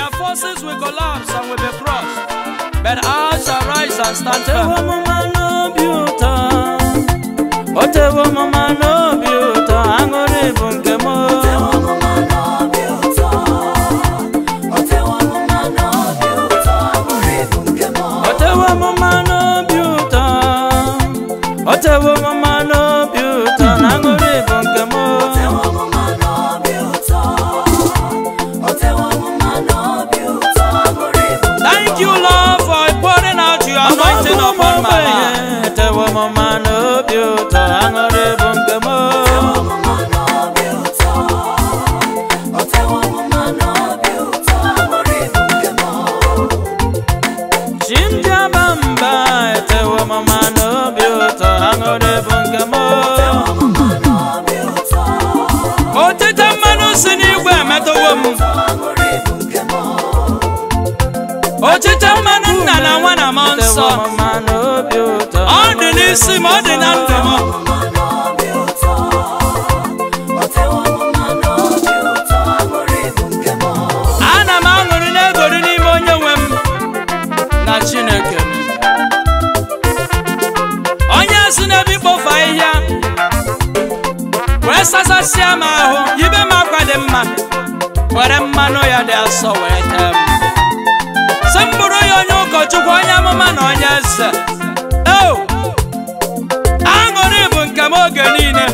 Their forces will collapse and will be crushed, but ours shall rise and stand firm. Mmanu Obi Uto, Otewo Mmanu Obi Uto, Angori Bunkemo. Mmanu Obi Uto, Otewo Mmanu Obi Uto, Angori Bunkemo. Otewo Mmanu Obi Uto, Otewo Mmanu Obi Uto, Angori Bunkemo. Otewo Mmanu Obi Uto, Otewo Mmanu Obi Uto, Angori Bunkemo. Thank you, Lord, for pouring out your anointing upon my life. Otewo Mmanu Obi Uto, Angori Bunkemo. Mmanu Obi Uto, Otewo Mmanu Obi Uto, Angori Bunkemo. Chimjabamba, Otewo Mmanu Obi Uto, Angori Bunkemo. Mmanu Obi Uto, Otite mmanụ si n'igwe emetụwo m. Angori Bunkemo. Otite mmanụ nna na nwa na mmụọ nsọ. Mmanu Obi Uto, Ọ dị n'isi m, ọ dị na ndụ m. Mmanu Obi Uto, Otewo Mmanu Obi Uto, Angori Bunkemo. Ana m aṅụrị na-egori n'ime onye nwe m na Chineke m. Onye si n'ebe ikpofu ahịhịa wee sasasịa m ahụ, yibe m akwa dị mma, were mmanụ ya dị asọ wee tee m. Sị m bụrụ ya onye ụkọchukwu, onye amụma na onye eze. Aṅụrị bụ nke m oge niile.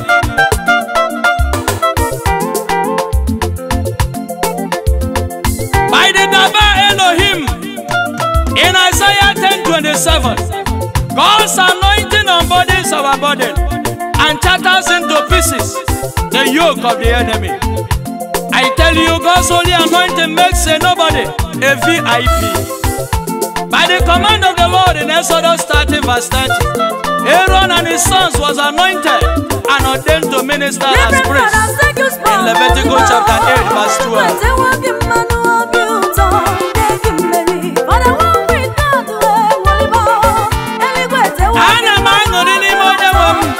By the Daba Elohim, in Isaiah 10:27, God's anointing on bodies our burden and shatters into pieces the yoke of the enemy. I tell you, God's holy anointing makes a nobody a VIP. By the command of the Lord in Exodus 30 verse 30, Aaron and his sons was anointed and ordained to minister as priests. In Leviticus chapter 8 verse 12. Ana m aṅụrị n'ime onye nwe m.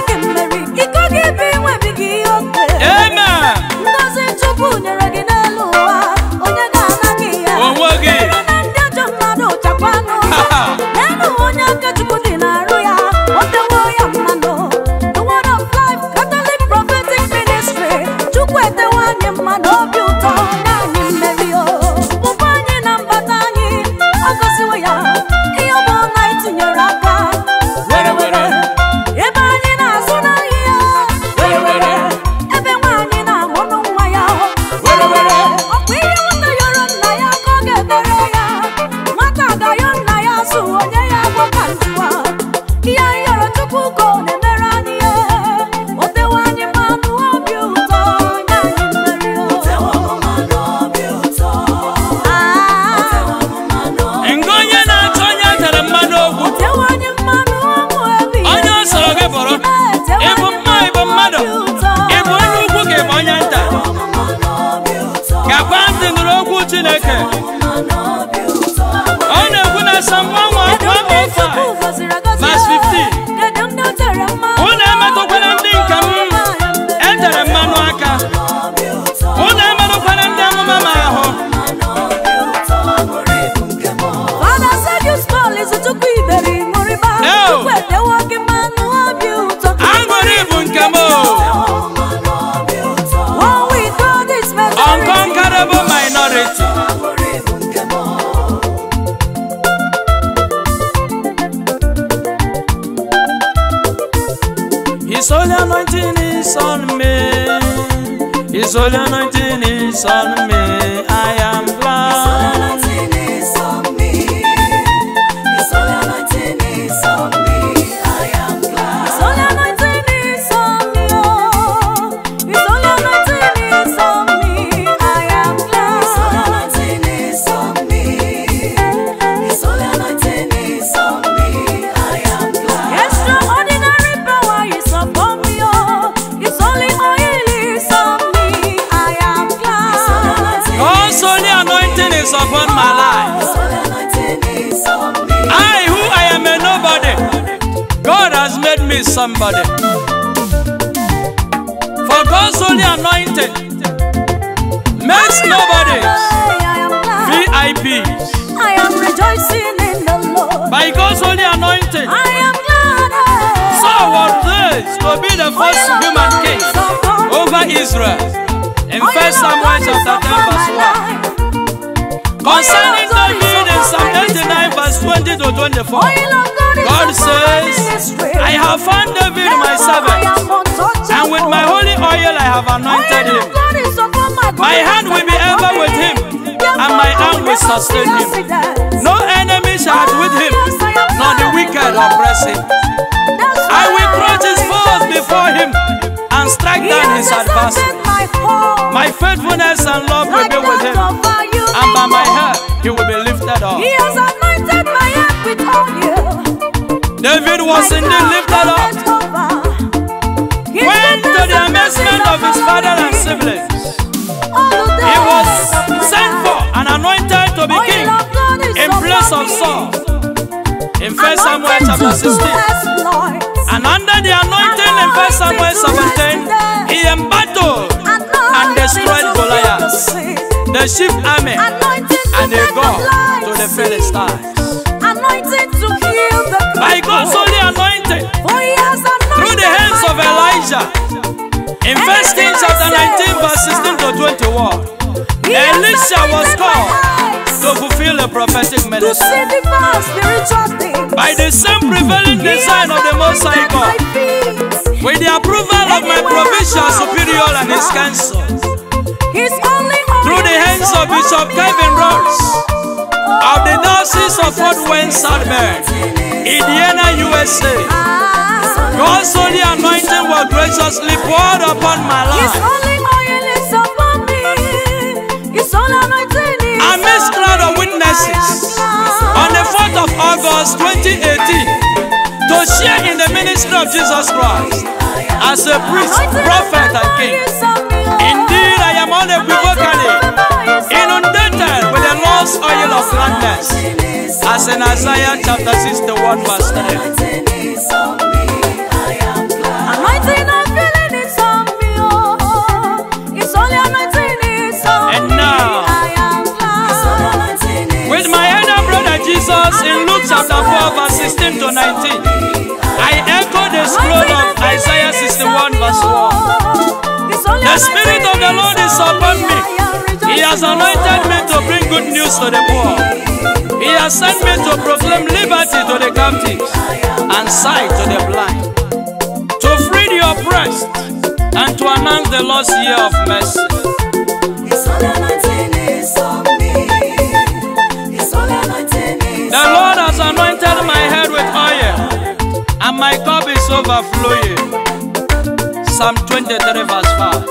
Amen. Onwe gị. Chineke. Ọ na-ekwu na Psalm 105 verse 15. Unu emetụkwala ndị nke m etere mmanụ aka. Unu emetụkwala ndị amụma m ahụ. Fada Sergius call Izuchukwu Iberi Moriba. Aṅụrị bụ nke m. Unconquerable minority. His holy anointing is on me. His holy anointing is on me. I am glad. His holy anointing is on me. His holy anointing is on me. I am glad. His holy anointing is on me. Oh, His holy anointing is on me. I am glad. His holy anointing is on me. His holy anointing is on me. I am glad. Extraordinary power is upon me. Oh, His holy oil is on me. I am glad. God's holy anointing is upon my life. I, who I am a nobody, God has made me somebody. For God's holy anointing makes nobodies Israel in 1 Samuel chapter 10 verse 1. Concerning David in Psalm 89 verse 20 to 24, God says, I have found David my servant, and with my holy oil I have anointed him. My hand will be ever with him, and my arm will sustain him. No enemy shall with him, nor the wicked oppress him. I will crush his foes before him, and strike down his adversary. My faithfulness and love will be with him, and by my hair he will be lifted up. He has anointed my head with oil. David was indeed lifted up when, to the amazement of his father and siblings, he was sent for and anointed to be king in place of Saul in 1 Samuel chapter 16. And under the anointing in 1 Samuel 17, he embattled and destroyed Goliath, the chief army, and they go to the Philistines. By God's holy anointing, through the hands of Elijah, in 1 Kings chapter 19 verse 16 to 21, Elisha was called to fulfill a prophetic ministry. By the same prevailing design of the Most High God, with the approval of my provincial superior and his council, through the hands of Bishop Kevin Ross of the Diocese of Fort Wayne, South Bend, Indiana, USA, God's holy anointing was graciously poured upon my life. Amidst cloud of witnesses, on the 4th of August 2018, to share in the ministry of Jesus Christ as a priest, prophet, and king. Indeed, I am unequivocally inundated with the Lord's oil of gladness, as in Isaiah chapter 61 verse 3. And now, with my elder brother Jesus in Luke chapter 4 verse 16 to 19, I echo the scroll of Isaiah 61 verse 1. The Spirit of the Lord is upon me. He has anointed me to bring good news to the poor. He has sent me to proclaim liberty to the captives and sight to the blind, to free the oppressed, and to announce the lost year of mercy. The Lord has anointed my head with oil, and my cup is overflowing. Psalm 23 verse 5.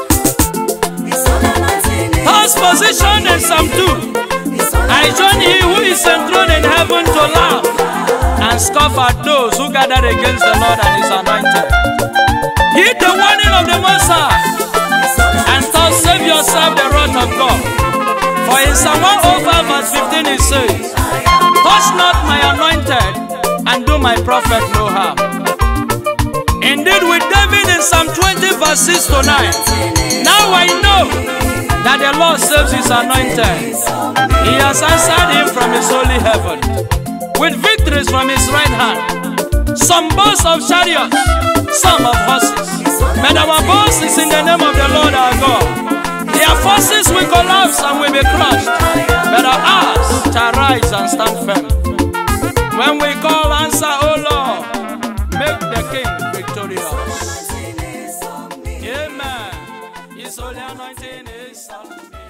Thus position in Psalm 2. I join he who is enthroned in heaven to laugh and scoff at those who gather against the Lord and his anointed. Heed the warning of the Most High, and thus save yourself the wrath of God. For in Psalm 105 verse 15 it says, touch not my anointed, and do my prophet no harm. Indeed, with David in Psalm 20 verse 6 to 9, now I know that the Lord saves his anointed. He has answered him from his holy heaven, with victories from his right hand. Some boast of chariots, some of horses, but our boast is in the name of the Lord our God. Their forces will collapse and will be crushed, but ours shall rise and stand firm. When we call, answer, O Lord, make the King victorious. Amen. His holy anointing is on me.